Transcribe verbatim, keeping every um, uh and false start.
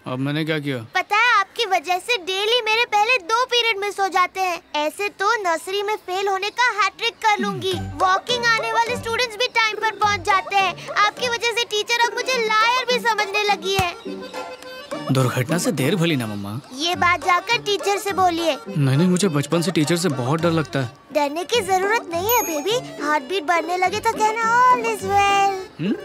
अब मैंने क्या किया? पता है, आपकी वजह से डेली मेरे पहले दो पीरियड मिस हो जाते हैं। ऐसे तो नर्सरी में फेल होने का हैट्रिक कर लूंगी। वॉकिंग आने वाले स्टूडेंट्स भी टाइम पर पहुंच जाते हैं। आपकी वजह से टीचर अब मुझे लायर भी समझने लगी है। दुर्घटना से देर भली ना मम्मा। ये बात जाकर टीचर से बोलिए। नहीं नहीं, मुझे बचपन से टीचर से बहुत डर लगता है। डरने की जरूरत नहीं है बेबी। हार्ट बीट बढ़ने लगे तो कहना ऑल इज वेल।